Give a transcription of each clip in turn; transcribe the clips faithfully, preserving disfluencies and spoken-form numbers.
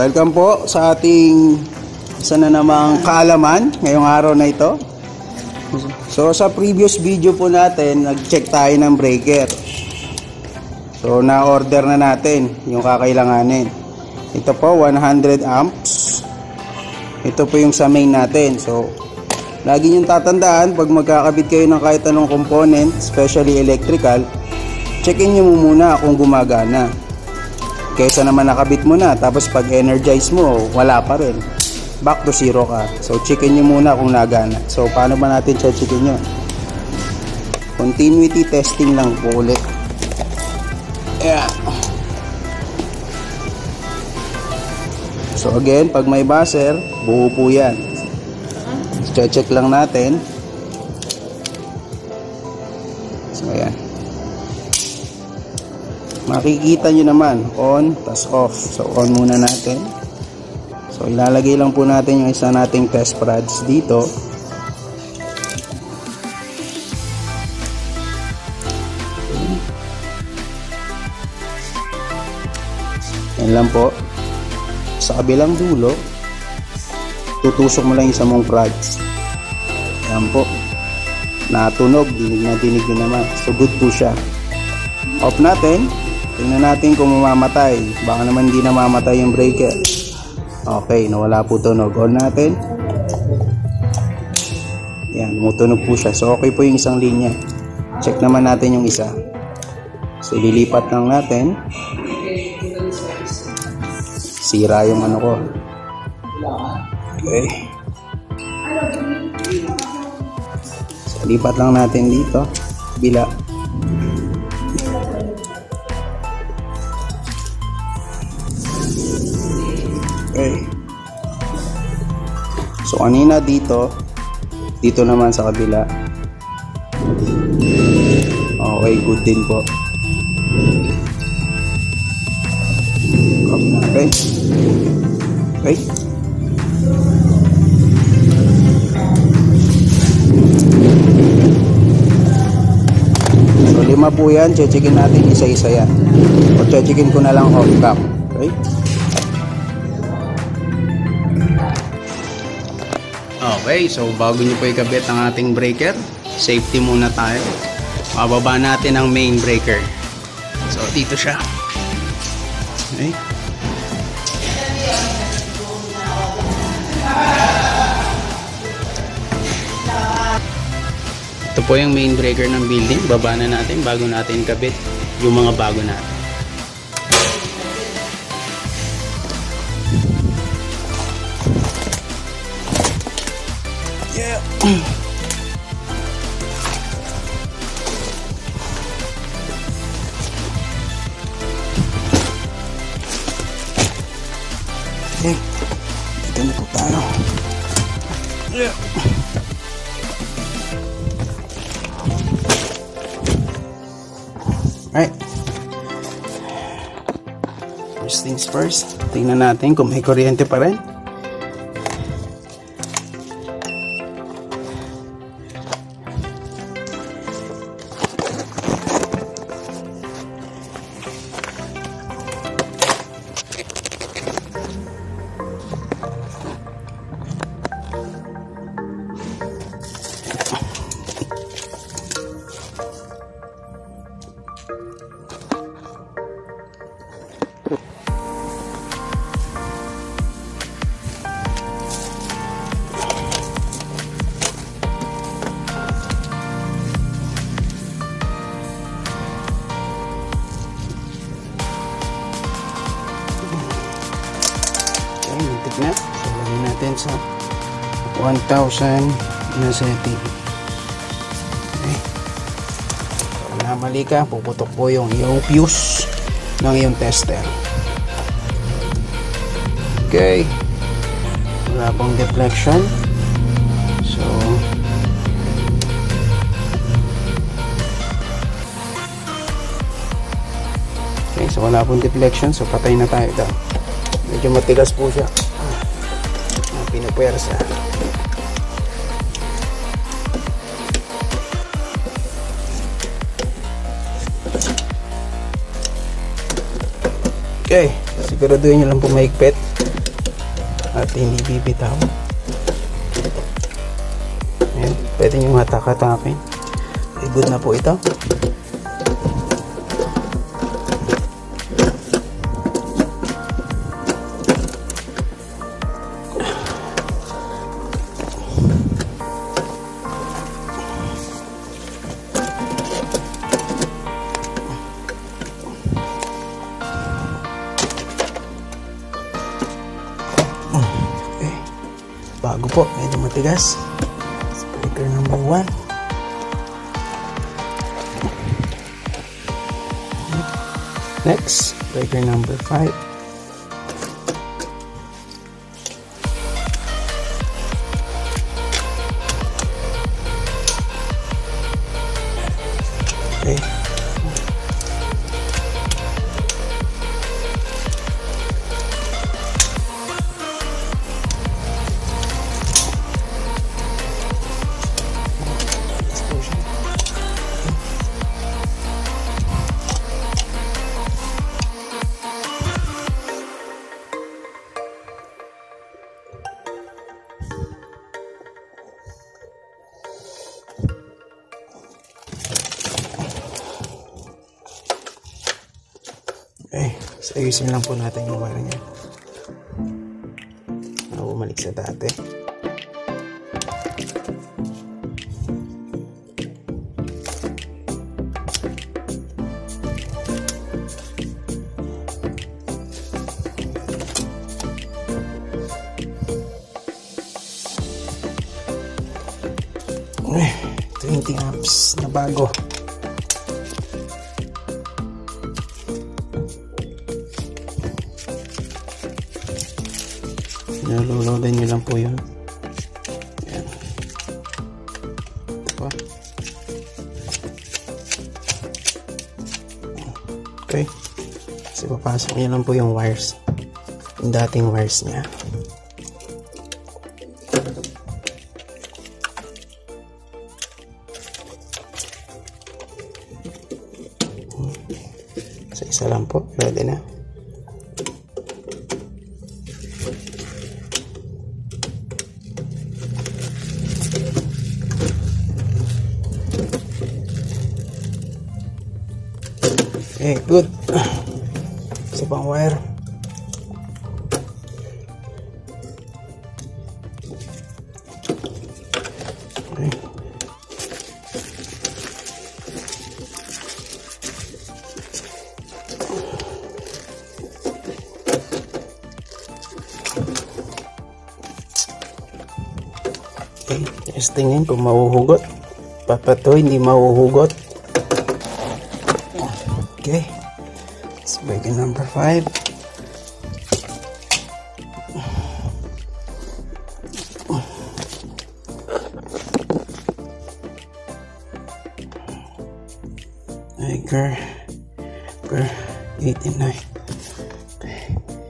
welcome po sa ating isa na namang kaalaman ngayong araw na ito. So sa previous video po natin, nag-check tayo ng breaker. So na-order na natin yung kakailanganin. Ito po one hundred amps. Ito po yung sa main natin. So lagi niyong tatandaan, pag magkakabit kayo ng kahit anong component, especially electrical, checkin niyo muna kung gumagana. Kaysa naman nakabit mo na, tapos pag energize mo, wala pa rin. Back to zero ka. So checkin nyo muna kung nagana. So paano ba natin checkin yun? Continuity testing lang po ulit. Yeah. So again, pag may buzzer, buo po yan. So check lang natin. So ayan. Makikita nyo naman, on, tas off. So on muna natin. So ilalagay lang po natin yung isa nating test rods dito. Yan lang po. Sa kabilang dulo, tutusok mo lang yung isa mong rods. Yan po. Natunog, dinig na dinig na naman. So good po siya. Off natin. Tingnan natin kung mamamatay. Baka naman hindi na mamatay yung breaker. Okay, nawala po tunog. On natin. Yan, tumutunog po siya. So okay po yung isang linya. Check naman natin yung isa. So ililipat lang natin. Sira yung ano ko. Okay. So lipat lang natin dito. Bila. Okay. So kanina dito, dito naman sa kabila. Okay, good din po. Okay. Okay. So lima po yan, checkin natin isa-isa yan. O checkin ko na lang off cam. Okay. Okay, so bago nyo po ikabit ang ating breaker, safety muna tayo. Mababa natin ang main breaker. So dito siya. Okay. Ito po yung main breaker ng building. Baba na natin bago natin ikabit yung mga bago natin. Yeah. Okay. Dito na po tayo. Yeah. Alright. First things first. Tingnan natin kung may kuryente pa rin. Na. So, lagyan natin sa one thousand na setting. Okay. So, namali ka, puputok po yung iyong fuse ng iyong tester. Okay. Wala pong deflection. So, okay. So, wala pong deflection. So, patay na tayo daw. Medyo matigas po siya. Pinupuwersa. Okay, siguraduhin nyo lang po mahigpit. at hindi bibitaw. Ayan, pwede nyo hatak-hatakin. Okay, good na po ito. Bago po, medyo matigas. Breaker number one. Next, breaker number five. Okay. Okay, so ayusin lang po natin yung wire niya. Para bumalik sa dati. Okay, twenty amps na bago. Naluludan nyo lang po yun. Ayan. Ito pa. Okay. Kasi papasok nyo lang po yung wires. Yung dating wires niya. So isa lang po. Ready na. Okay, good. Isa pang wire. Okay. Okay, testingin kung mahuhugot. Papato, hindi mahuhugot. Okay, let's break in number five. Breaker number eighty-nine. Okay.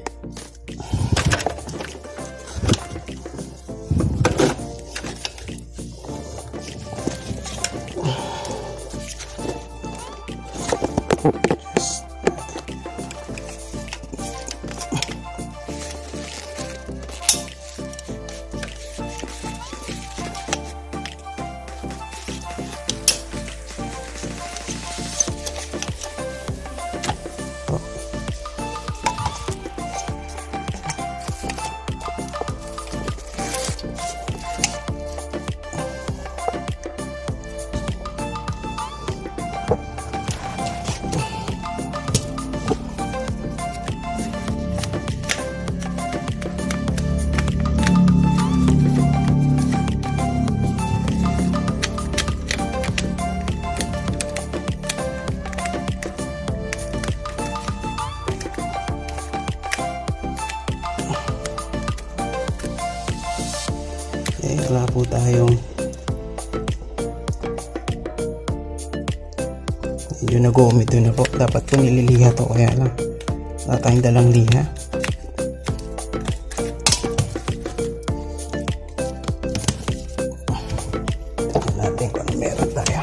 Okay, wala po tayong medyo nag-uumid na po. Dapat po nililiha to, kaya lang wala tayong dalang liha. Tignan natin kung ano meron tayo.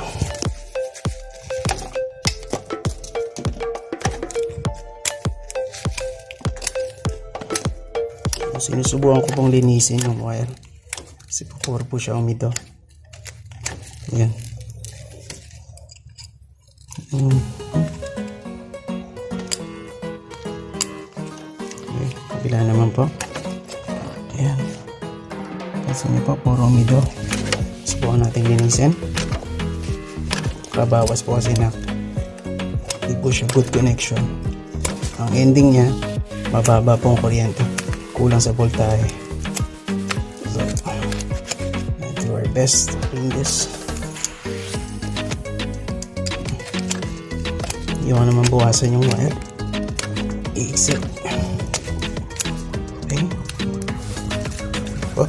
sinusubukan ko pong linisin yung wire kasi puro po siya umido. Yan. Hmm. Okay, kabila naman po. Ayan. Kasi niyo po, puro umido. Subukan natin linisin. Kabawas po kasi na hindi po siya good connection. Ang ending niya, mababa po ang kuryente. Kulang sa voltahe. So, let's do our best to clean this. Hindi ko naman buwasan yung wire. I-exit. Okay. Oh.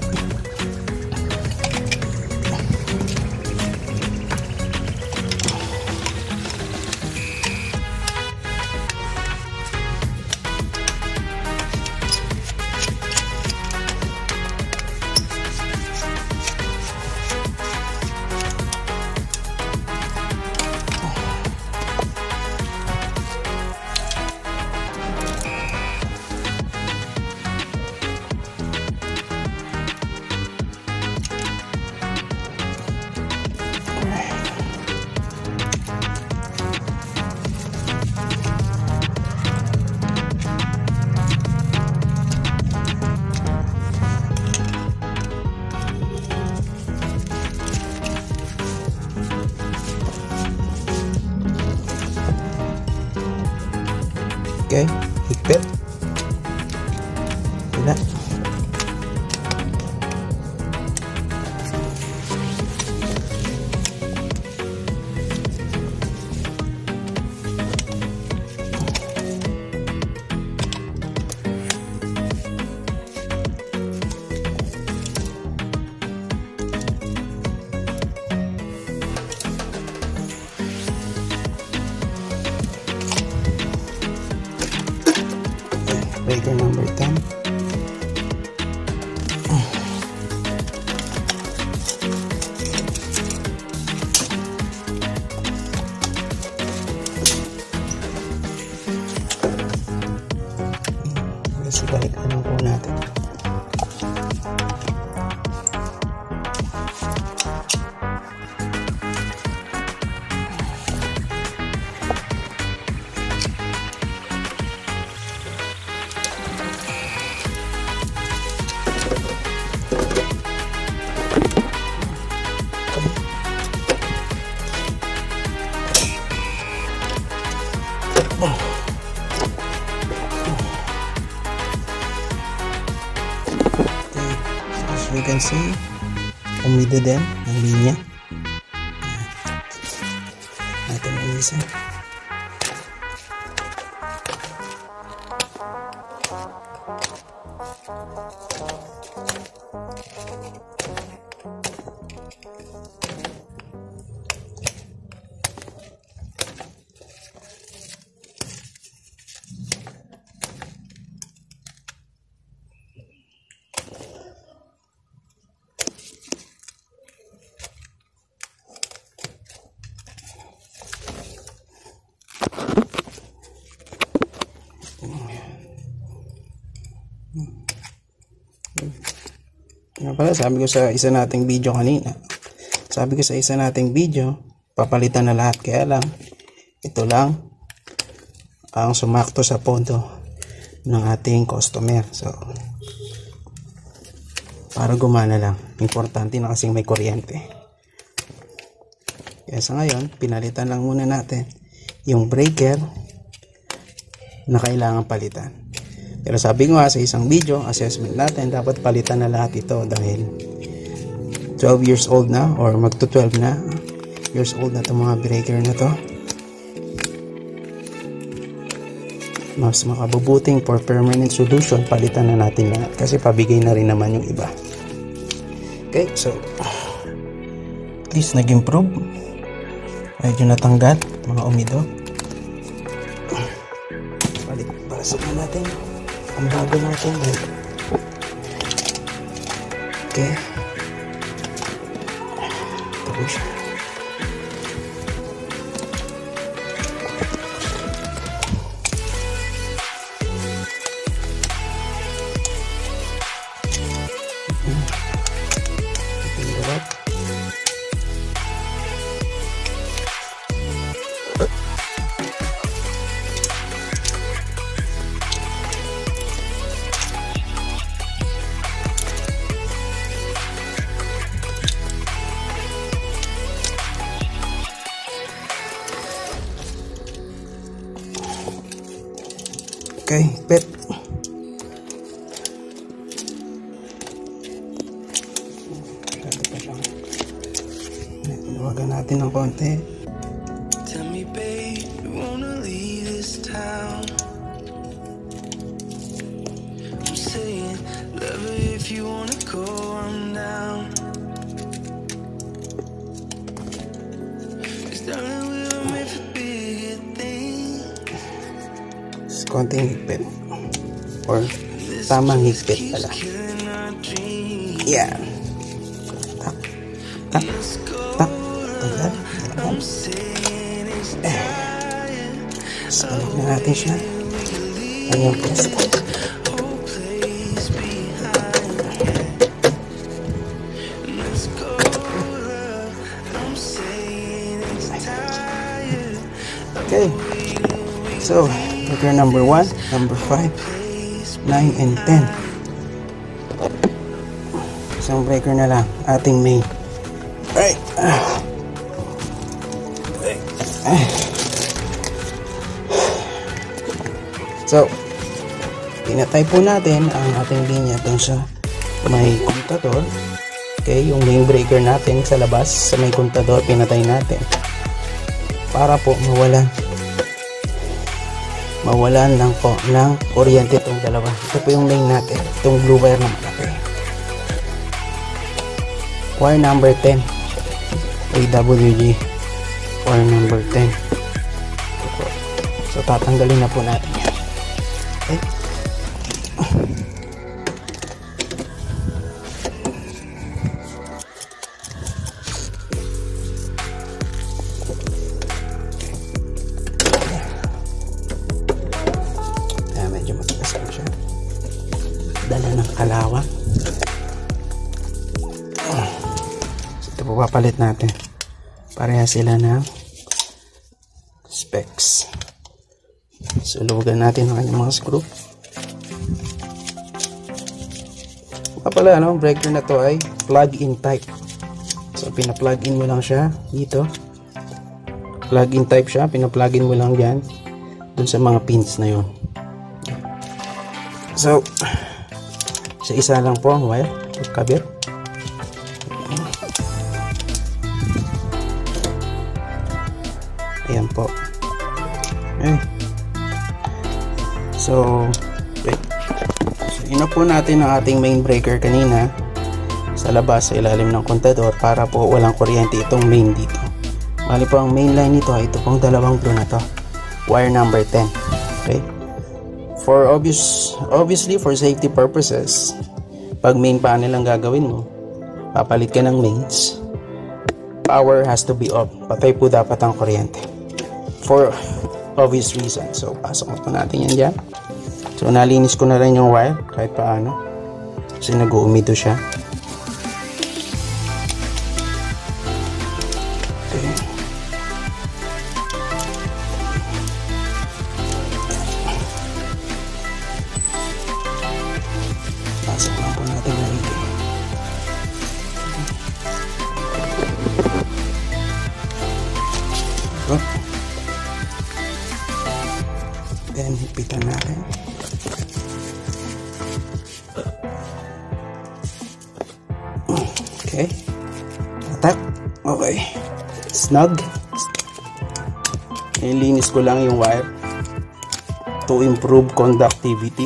Okay, higpit. Wala. Breaker number ten. Kasi balik naman po natin. As you can see, umido din ang linya. Natin ang isa. Nga pala, sabi ko sa isa nating video kanina, sabi ko sa isa nating video, papalitan na lahat, kaya lang ito lang ang sumakto sa pondo ng ating customer. So para gumana lang, importante na kasing may kuryente. Kaya sa ngayon, pinalitan lang muna natin yung breaker na kailangan palitan. Pero sabi ko nga sa isang video, assessment natin, dapat palitan na lahat ito dahil twelve years old na or magto twelve na years old na itong mga breaker na to. Mas makabubuting for permanent solution, palitan na natin lahat kasi pabigay na rin naman yung iba. Okay, so at least nag-improve. Medyo natanggal mga umido. Palit, pasok na natin ang bago natin. Okay. Tapos siya. Okay, pet. Tawagan natin ng konti. Tell me, babe, you wanna leave this town? I'm saying, love it if you wanna go, I'm down. 'Cause darling, we were made for bigger things. Konting higpit. Or tamang higpit pala. Yeah. Tak. Tak. Tak. Tanggal. Eh. Salit na natin siya. Ayan po. Okay. So, breaker number one, number five, nine, and ten. Isang breaker na lang, ating main. Right. So, pinatay po natin ang ating linya dun sa may kontador. Okay, yung main breaker natin sa labas, sa may kontador, pinatay natin. Para po mawalan mawalan lang po ng kuryente itong dalawa. Ito po yung main natin, itong blue wire na malaki. Wire number ten, A W G, wire number ten. So tatanggalin na po natin yan. Okay. Ayan, medyo matigas po siya. Dala ng kalawang. So ito po papalit natin. Pareha sila ng specs. So luwagan natin ang kanyang mga screw. Pala, ano, breaker na to ay plug-in type. So pina-plug-in mo lang siya dito. Plug-in type siya, pina-plug-in mo lang yan dun sa mga pins na yun. So sa isa lang po ang wire, kabir. Ayan po. Okay. So, okay. So ina po natin ang ating main breaker kanina sa labas sa ilalim ng kontador para po walang kuryente itong main dito. Bali po ang main line nito ay ito pong dalawang blue na to, wire number ten. Okay, for obvious obviously for safety purposes, pag main panel ang gagawin mo, papalit ka ng mains, power has to be off. Patay po dapat ang kuryente for obvious reason. So pasok po natin yan dyan. So nalinis ko na rin yung wire kahit paano kasi nag-uumido siya. Okay. Pasok lang po natin na ito. So, then hipitan natin. Okay. Atak. Okay. Snug. Nilinis ko lang yung wire to improve conductivity.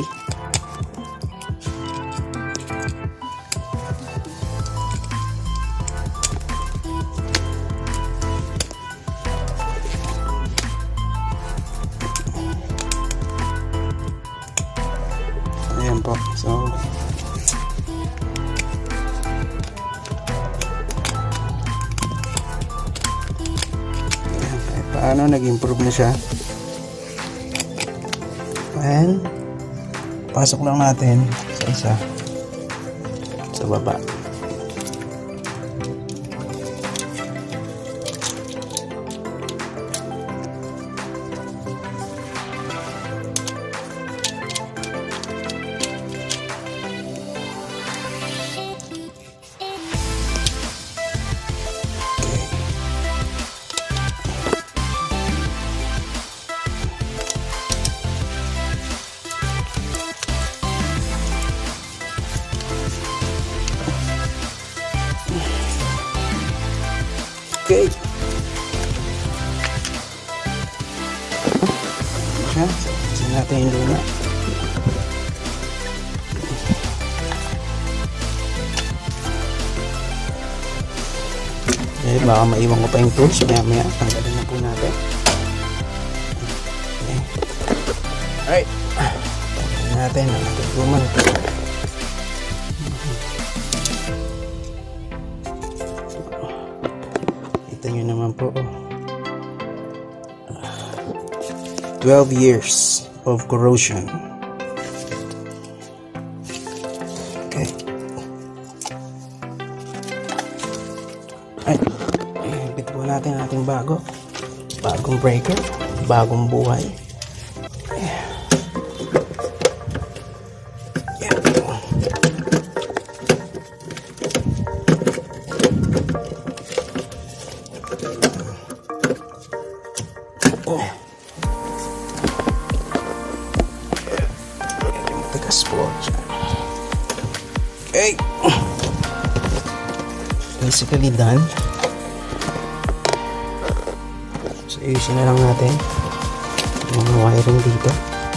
Ayan po. So paano nag-improve na siya. And pasok lang natin sa isa sa baba. Okay. Siya, saan natin yung luna. Okay, baka maiwan ko pa yung tools. Maya maya, tanggalin na po natin. Okay. Alright. Tanggalin natin ang ating luma na ito. Kita nyo naman po. twelve years of corrosion. Okay. Ay, ipit po natin ang ating bago. Bagong breaker. Bagong buhay. Yeah. Oh. Tigas po. Okay. Basically done. So, ayusin na lang natin yung mga wiring dito.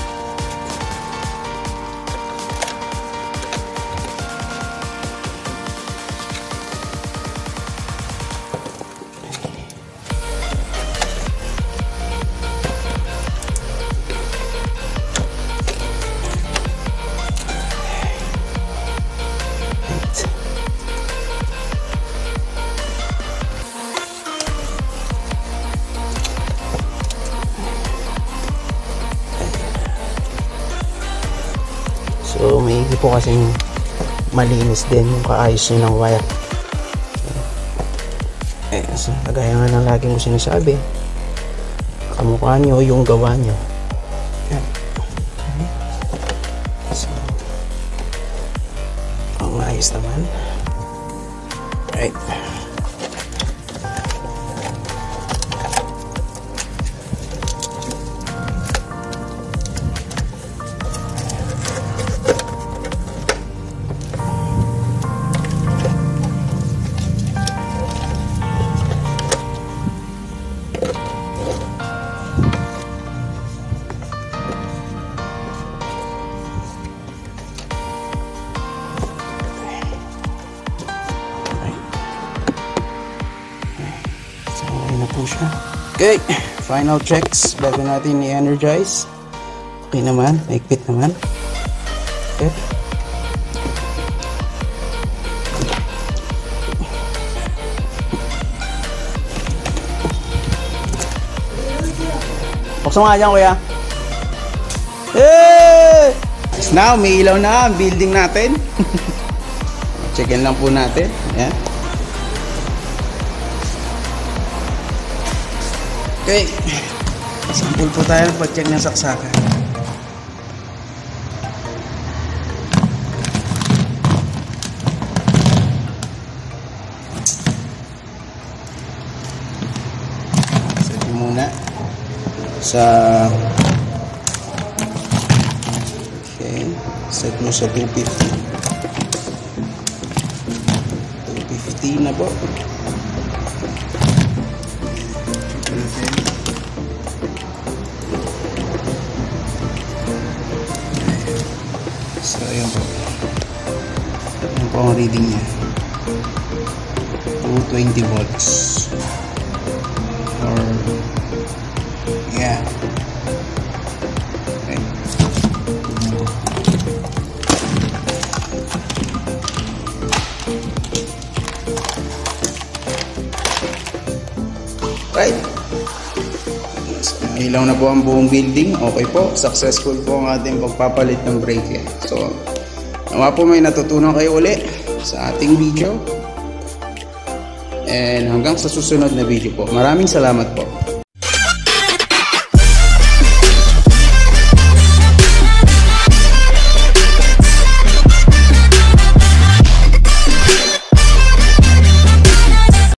So, may hindi po kasing malinis din yung kaayos nyo ng wire. Eh, so, kagaya nga ng laging ko sinasabi, kamukha nyo yung gawa nyo. Yan. So, ang ayos naman. Right. Na po siya. Okay, final checks bago natin i-energize. Okay naman, maikpit naman. Okay. Buksan mo nga dyan, kuya. Hey! Now, may ilaw na ang building natin. Checkin lang po natin. Ayan. Okay, sample po tayo pag-check ng saksakan. Set muna sa okay, set mo sa two fifty. two fifty na po. So, ayan po. Ayan po ang reading niya. two twenty volts. Or, yeah. Okay. Right. Ilaw na po ang buong building. Okay po, successful po ang ating pagpapalit ng breaker. So, nawa po may natutunan kayo uli sa ating video. And hanggang sa susunod na video po. Maraming salamat po.